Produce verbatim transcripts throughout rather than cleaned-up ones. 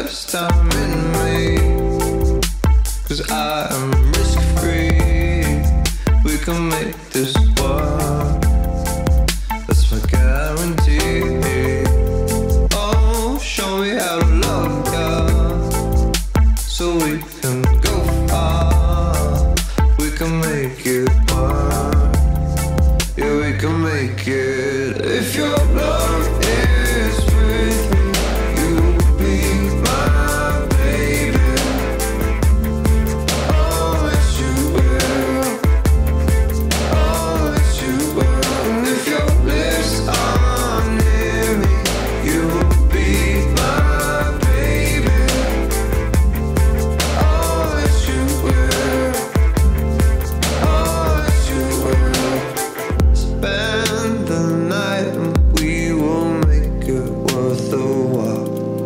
invest time in me, 'cause I am risk free. We can make this work, that's my guarantee. Oh, show me how to love you, so we can go far. We can make it work, yeah, we can make it. If your love is with me, you'll be my baby. Oh, yes you will. Oh, yes you will. And if your lips are near me, you'll be my baby. Oh, yes you will. Oh, yes you will. Spend the night and we will make it worth the while.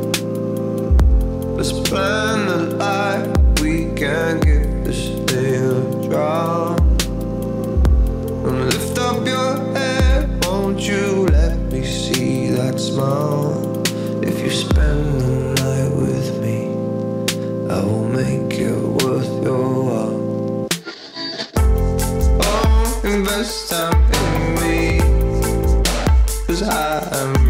Let's plan a life we can give this day a try. And lift up your head, won't you let me see that smile? If you spend the night with me, I will make it worth your while. Oh, invest time in me, 'cause I am